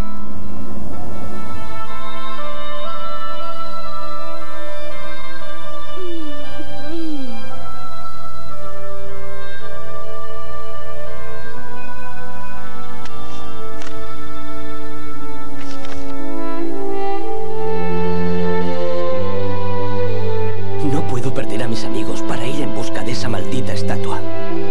[SPEAKER 2] Perder a mis amigos para ir en busca de esa maldita estatua.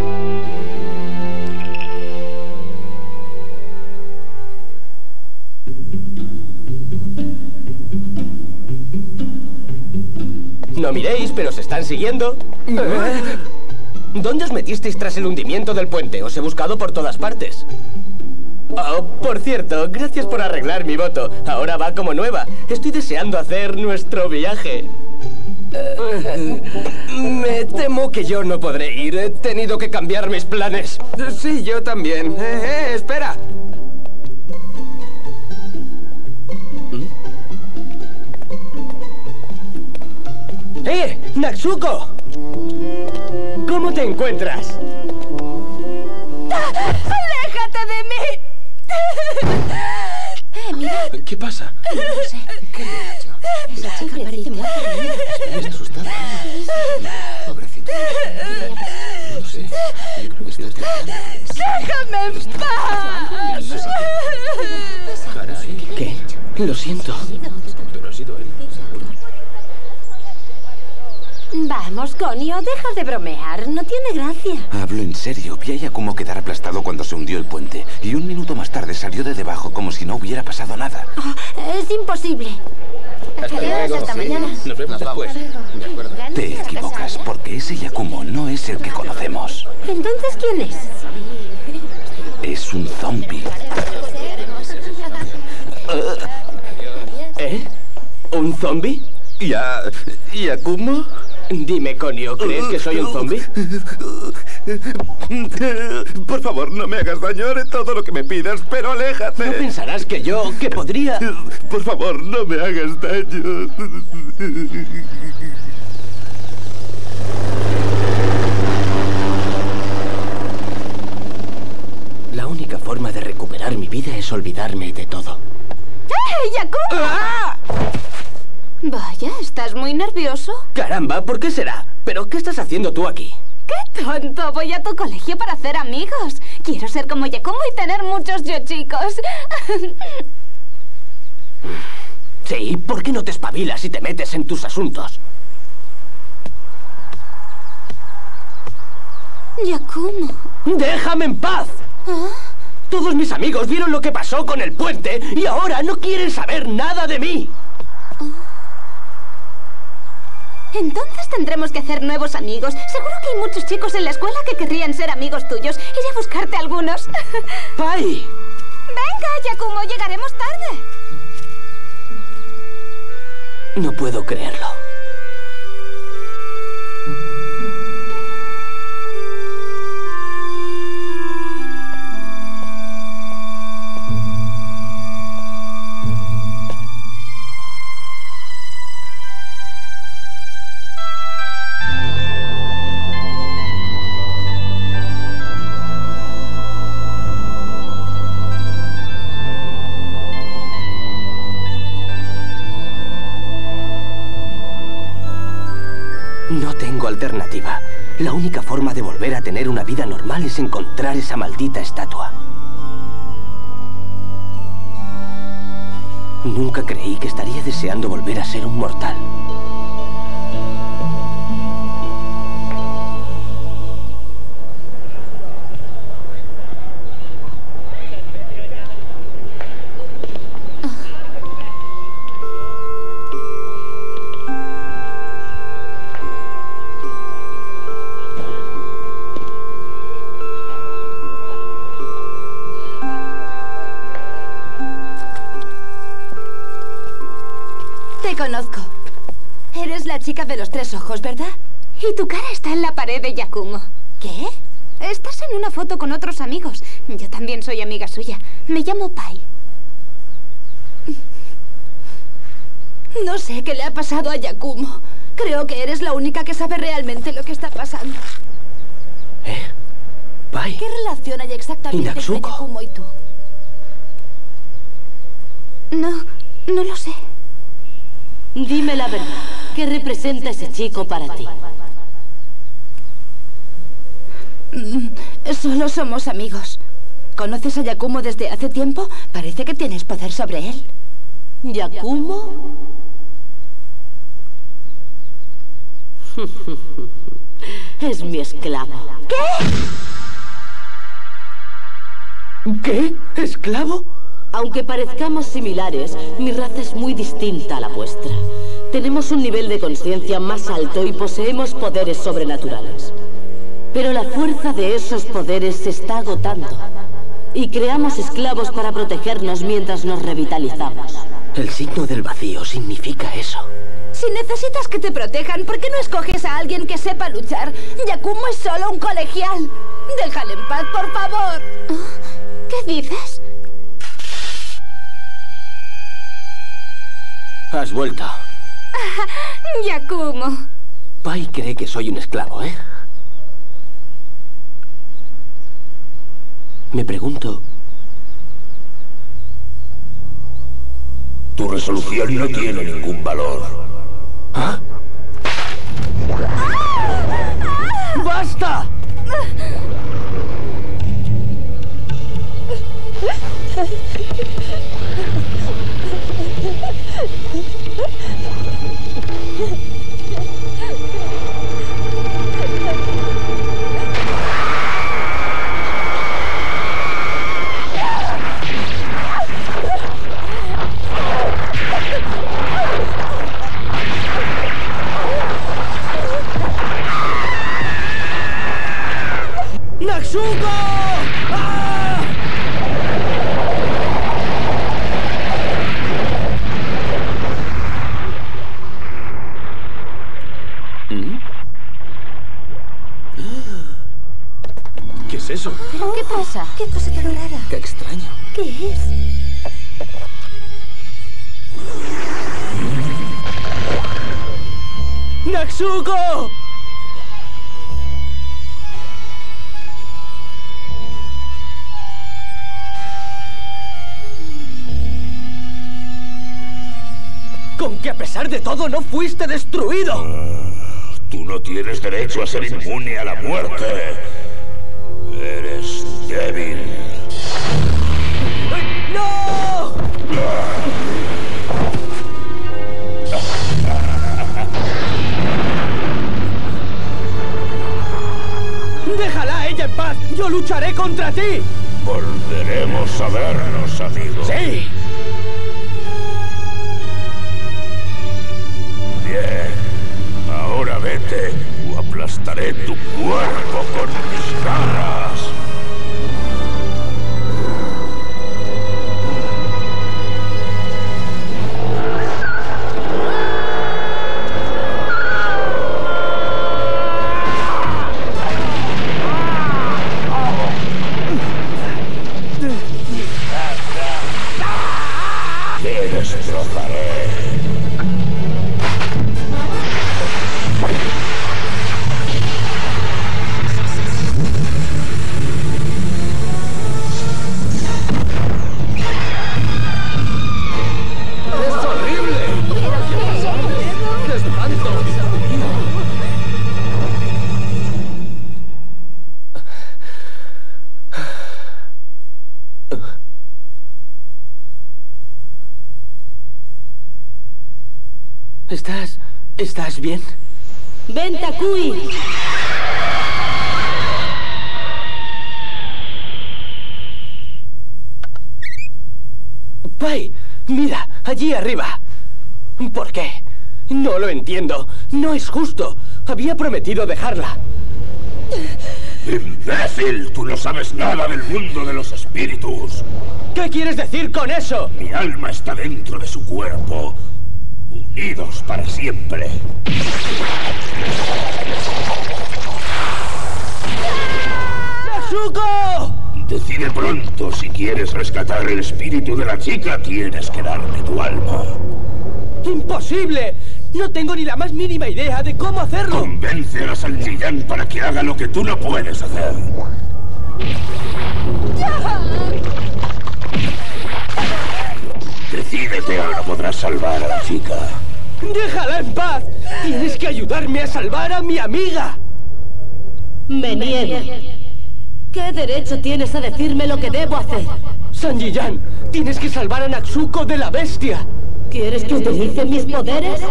[SPEAKER 2] No miréis, pero se están siguiendo. ¿Dónde os metisteis tras el hundimiento del puente? Os he buscado por todas partes. Oh, por cierto, gracias por arreglar mi moto. Ahora va como nueva. Estoy deseando hacer nuestro viaje. Me temo que yo no podré ir. He tenido que cambiar mis planes.
[SPEAKER 11] Sí, yo también. Eh, eh, espera.
[SPEAKER 2] ¡Natsuko! ¿Cómo te encuentras?
[SPEAKER 7] ¡Aléjate de mí!
[SPEAKER 9] Eh, mira.
[SPEAKER 5] ¿Qué pasa?
[SPEAKER 9] No sé.
[SPEAKER 5] ¿Qué le ha hecho?
[SPEAKER 9] Esa chica parece muerta.
[SPEAKER 5] Está asustada. Pobrecita. No sé. Yo creo que estás llorando.
[SPEAKER 7] ¡Déjame en paz!
[SPEAKER 5] Caray.
[SPEAKER 2] ¿Qué? Lo siento.
[SPEAKER 5] Pero ha sido él.
[SPEAKER 10] Vamos, Conio, deja de bromear. No tiene gracia.
[SPEAKER 12] Hablo en serio. Vi a Yakumo quedar aplastado cuando se hundió el puente. Y un minuto más tarde salió de debajo como si no hubiera pasado nada.
[SPEAKER 10] Oh, es imposible.
[SPEAKER 3] Hasta luego.
[SPEAKER 10] Hasta
[SPEAKER 3] Sí.
[SPEAKER 10] mañana.
[SPEAKER 3] Nos vemos después. De acuerdo.
[SPEAKER 12] Te equivocas, porque ese Yakumo no es el que conocemos.
[SPEAKER 10] Entonces, ¿quién es?
[SPEAKER 12] Es un zombie.
[SPEAKER 2] ¿Eh? ¿Un zombie?
[SPEAKER 12] ¿Ya... Yakumo?
[SPEAKER 2] Dime, Konio, ¿crees que soy un zombie?
[SPEAKER 12] Por favor, no me hagas daño. Haré todo lo que me pidas, pero aléjate.
[SPEAKER 2] No pensarás que yo, que podría...
[SPEAKER 12] Por favor, no me hagas daño.
[SPEAKER 2] La única forma de recuperar mi vida es olvidarme de todo.
[SPEAKER 7] ¡Eh, Yakumo!
[SPEAKER 2] ¡Ah!
[SPEAKER 9] Vaya, ¿estás muy nervioso?
[SPEAKER 2] Caramba, ¿por qué será? ¿Pero qué estás haciendo tú aquí?
[SPEAKER 9] ¡Qué tonto! Voy a tu colegio para hacer amigos. Quiero ser como Yakumo y tener muchos yo chicos.
[SPEAKER 2] Sí, ¿por qué no te espabilas y te metes en tus asuntos?
[SPEAKER 9] Yakumo.
[SPEAKER 2] ¡Déjame en paz!
[SPEAKER 9] ¿Ah?
[SPEAKER 2] Todos mis amigos vieron lo que pasó con el puente y ahora no quieren saber nada de mí.
[SPEAKER 9] Entonces tendremos que hacer nuevos amigos. Seguro que hay muchos chicos en la escuela que querrían ser amigos tuyos. Iré a buscarte algunos.
[SPEAKER 2] ¡Pai!
[SPEAKER 9] Venga, Yakumo, llegaremos tarde.
[SPEAKER 2] No puedo creerlo. No tengo alternativa. La única forma de volver a tener una vida normal es encontrar esa maldita estatua. Nunca creí que estaría deseando volver a ser un mortal.
[SPEAKER 4] Te conozco. Eres la chica de los tres ojos, ¿verdad?
[SPEAKER 9] Y tu cara está en la pared de Yakumo.
[SPEAKER 4] ¿Qué?
[SPEAKER 9] Estás en una foto con otros amigos. Yo también soy amiga suya. Me llamo Pai.
[SPEAKER 4] No sé qué le ha pasado a Yakumo. Creo que eres la única que sabe realmente lo que está pasando.
[SPEAKER 2] ¿Eh? Pai.
[SPEAKER 4] ¿Qué relación hay exactamente entre
[SPEAKER 2] Natsuko.
[SPEAKER 4] Yakumo y tú?
[SPEAKER 9] No, no lo sé.
[SPEAKER 10] Dime la verdad. ¿Qué representa ese chico para ti?
[SPEAKER 4] Mm, solo somos amigos. ¿Conoces a Yakumo desde hace tiempo? Parece que tienes poder sobre él.
[SPEAKER 10] ¿Yakumo? Es mi esclavo.
[SPEAKER 2] ¿Qué? ¿Qué? ¿Esclavo?
[SPEAKER 10] Aunque parezcamos similares, mi raza es muy distinta a la vuestra. Tenemos un nivel de conciencia más alto y poseemos poderes sobrenaturales. Pero la fuerza de esos poderes se está agotando. Y creamos esclavos para protegernos mientras nos revitalizamos.
[SPEAKER 2] El signo del vacío significa eso.
[SPEAKER 4] Si necesitas que te protejan, ¿por qué no escoges a alguien que sepa luchar? Yakumo es solo un colegial. Déjale en paz, por favor.
[SPEAKER 9] ¿Qué dices?
[SPEAKER 2] Has vuelto.
[SPEAKER 9] Yakumo.
[SPEAKER 2] Pai cree que soy un esclavo, ¿eh? Me pregunto...
[SPEAKER 8] Tu resolución no tiene ningún valor.
[SPEAKER 2] ¿Ah? ¡Basta! ¡Natsuko! ¡Ah! ¿Mm? ¿Qué es eso?
[SPEAKER 9] ¿Pero qué pasa?
[SPEAKER 4] ¿Qué cosa tan rara?
[SPEAKER 2] ¡Qué extraño!
[SPEAKER 4] ¿Qué es?
[SPEAKER 2] ¡Natsuko! Con que a pesar de todo no fuiste destruido.
[SPEAKER 8] Uh, tú no tienes derecho a ser inmune a la muerte. Eres débil.
[SPEAKER 2] ¡No! ¡Déjala a ella en paz! ¡Yo lucharé contra ti!
[SPEAKER 8] Volveremos a vernos, amigo.
[SPEAKER 2] ¡Sí!
[SPEAKER 8] Bien. Ahora vete o aplastaré tu cuerpo con mis garras. Te destrozaré.
[SPEAKER 2] ¿Estás... estás bien?
[SPEAKER 10] ¡Ven, Takui!
[SPEAKER 2] Pai, mira, allí arriba. ¿Por qué? No lo entiendo. No es justo. Había prometido dejarla.
[SPEAKER 8] ¡Imbécil! Tú no sabes nada del mundo de los espíritus.
[SPEAKER 2] ¿Qué quieres decir con eso?
[SPEAKER 8] Mi alma está dentro de su cuerpo. Unidos para siempre.
[SPEAKER 2] ¡Natsuko!
[SPEAKER 8] Decide pronto si quieres rescatar el espíritu de la chica. Tienes que darme tu alma.
[SPEAKER 2] ¡Imposible! No tengo ni la más mínima idea de cómo hacerlo.
[SPEAKER 8] Convence a la Sanjiyan para que haga lo que tú no puedes hacer. Decídete o no podrás salvar a la chica.
[SPEAKER 2] ¡Déjala en paz! ¡Tienes que ayudarme a salvar a mi amiga!
[SPEAKER 10] Me niego. ¿Qué derecho tienes a decirme lo que debo hacer?
[SPEAKER 2] Sanjiyan, tienes que salvar a Natsuko de la bestia.
[SPEAKER 10] ¿Quieres que utilice mis poderes?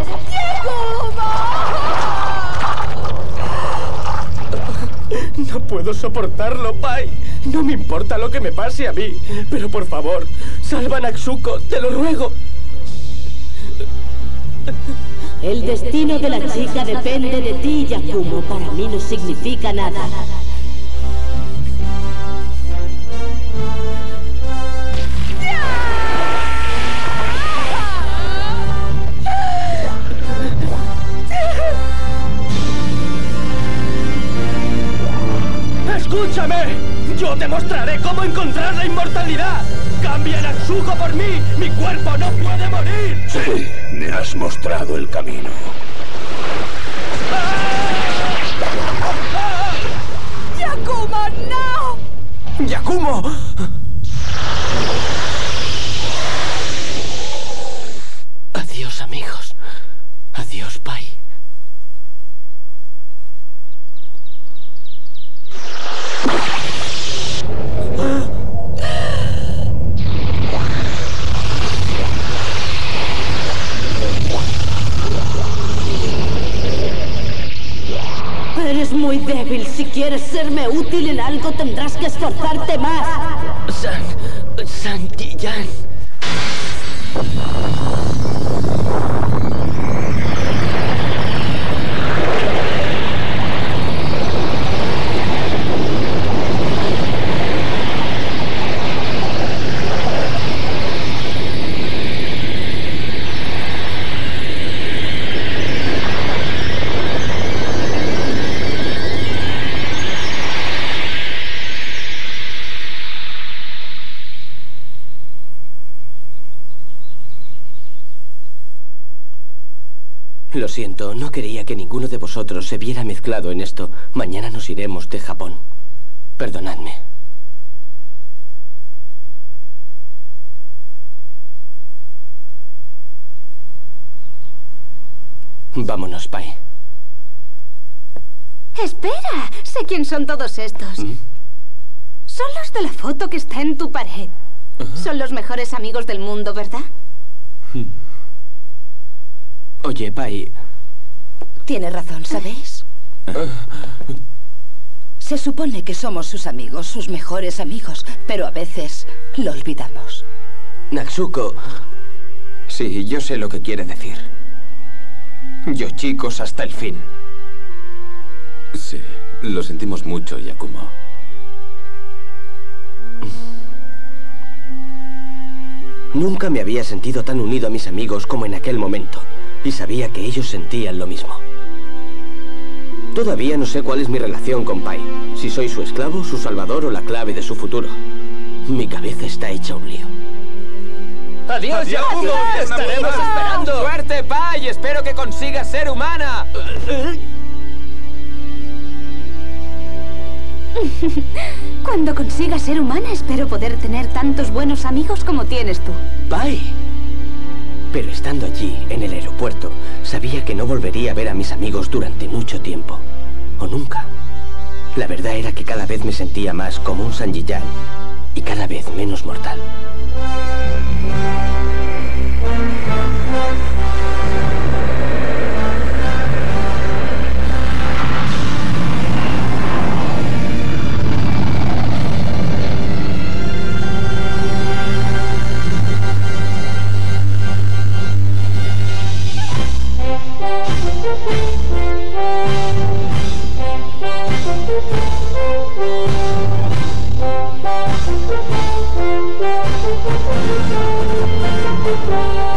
[SPEAKER 2] No puedo soportarlo, Pai. No me importa lo que me pase a mí. Pero por favor, salva a Natsuko, te lo ruego.
[SPEAKER 10] El destino de la chica depende de ti, Yakumo. Para mí no significa nada.
[SPEAKER 2] ¡Escúchame! ¡Yo te mostraré cómo encontrar la inmortalidad! ¡Cambia a Natsuko por mí! ¡Mi cuerpo no puede morir!
[SPEAKER 8] Sí, me has mostrado el camino.
[SPEAKER 2] ¡Ah!
[SPEAKER 7] ¡No!
[SPEAKER 11] ¡Yakumo!
[SPEAKER 2] Adiós, amigos. Adiós, Pai.
[SPEAKER 10] Eres muy débil. Si quieres serme útil en algo, tendrás que esforzarte más.
[SPEAKER 2] San... Santillán. Lo siento, no quería que ninguno de vosotros se viera mezclado en esto. Mañana nos iremos de Japón. Perdonadme. Vámonos, Pai.
[SPEAKER 9] Espera, sé quién son todos estos. ¿Mm? Son los de la foto que está en tu pared. Uh-huh. Son los mejores amigos del mundo, ¿verdad?
[SPEAKER 2] Mm. Oye, Pai...
[SPEAKER 10] Tiene razón, ¿sabéis? Se supone que somos sus amigos, sus mejores amigos, pero a veces lo olvidamos.
[SPEAKER 2] Natsuko...
[SPEAKER 11] Sí, yo sé lo que quiere decir. Yo, chicos, hasta el fin.
[SPEAKER 12] Sí, lo sentimos mucho, Yakumo.
[SPEAKER 2] Nunca me había sentido tan unido a mis amigos como en aquel momento. Y sabía que ellos sentían lo mismo. Todavía no sé cuál es mi relación con Pai. Si soy su esclavo, su salvador o la clave de su futuro. Mi cabeza está hecha un lío.
[SPEAKER 11] ¡Adiós, Yakumo! ¡Te estaremos esperando! ¡Suerte, Pai! ¡Espero que consigas ser humana!
[SPEAKER 9] Cuando consiga ser humana, espero poder tener tantos buenos amigos como tienes tú.
[SPEAKER 2] ¡Pai! Pero estando allí, en el aeropuerto, sabía que no volvería a ver a mis amigos durante mucho tiempo. O nunca. La verdad era que cada vez me sentía más como un Sanjiyan y cada vez menos mortal.
[SPEAKER 7] Thank you.